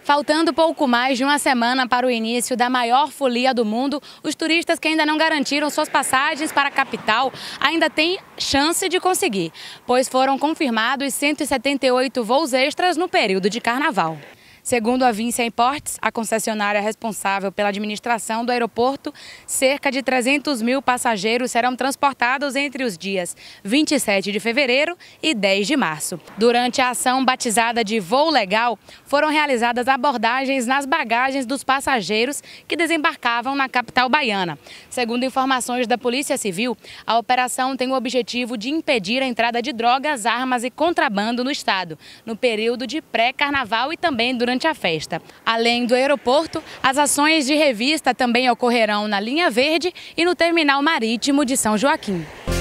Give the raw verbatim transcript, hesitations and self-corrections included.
Faltando pouco mais de uma semana para o início da maior folia do mundo, os turistas que ainda não garantiram suas passagens para a capital ainda têm chance de conseguir, pois foram confirmados cento e setenta e oito voos extras no período de carnaval. Segundo a Vinci Imports, a concessionária responsável pela administração do aeroporto, cerca de trezentos mil passageiros serão transportados entre os dias vinte e sete de fevereiro e dez de março. Durante a ação batizada de Voo Legal, foram realizadas abordagens nas bagagens dos passageiros que desembarcavam na capital baiana. Segundo informações da Polícia Civil, a operação tem o objetivo de impedir a entrada de drogas, armas e contrabando no estado, no período de pré-carnaval e também durante a festa. Além do aeroporto, as ações de revista também ocorrerão na linha verde e no terminal marítimo de São Joaquim.